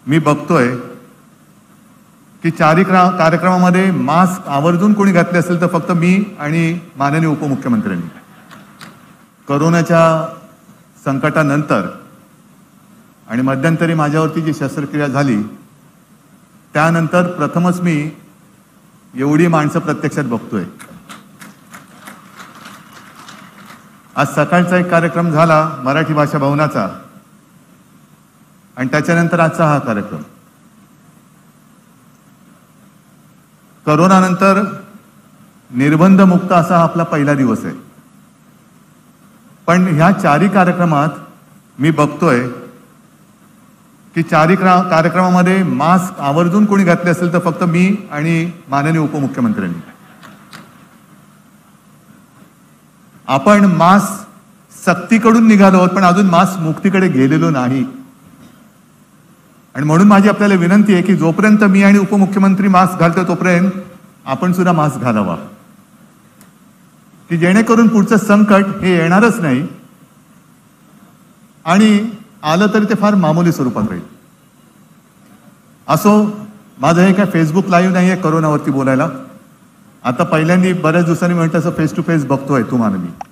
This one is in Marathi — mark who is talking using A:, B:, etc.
A: मी बघतोय की चारही कार्यक्रमामध्ये मास्क आवर्जून कोणी घातले असेल तर फक्त मी आणि माननीय उपमुख्यमंत्र्यांनी. कोरोनाच्या संकटानंतर आणि मध्यंतरी माझ्यावरती जी शस्त्रक्रिया झाली त्यानंतर प्रथमच मी एवढी माणसं प्रत्यक्षात बघतोय. आज सकाळचा एक कार्यक्रम झाला मराठी भाषा भवनाचा आणि त्याच्यानंतर आजचा हा कार्यक्रम. कोरोनानंतर निर्बंध मुक्त असा आपला पहिला दिवस आहे. पण ह्या चारही कार्यक्रमात मी बघतोय की चारही कार्यक्रमामध्ये मास्क आवर्जून कोणी घातले असेल तर फक्त मी आणि माननीय उपमुख्यमंत्र्यांनी. आपण मास्क सक्तीकडून निघालो आहोत पण अजून मास्क मुक्तीकडे गेलेलो नाही. आणि म्हणून माझी आपल्याला विनंती आहे की जोपर्यंत मी आणि उपमुख्यमंत्री मास्क घालतो तोपर्यंत आपण सुद्धा मास्क घालावा, की जेणेकरून पुढचं संकट हे येणारच नाही आणि आलं तरी ते फार मामूली स्वरूपात राहील. असो, माझं हे काय फेसबुक लाईव्ह नाही आहे कोरोनावरती बोलायला. आता पहिल्यांदा बऱ्याच दिवसांनी म्हणतं असं फेस टू फेस बघतोय तुम्हाला मी.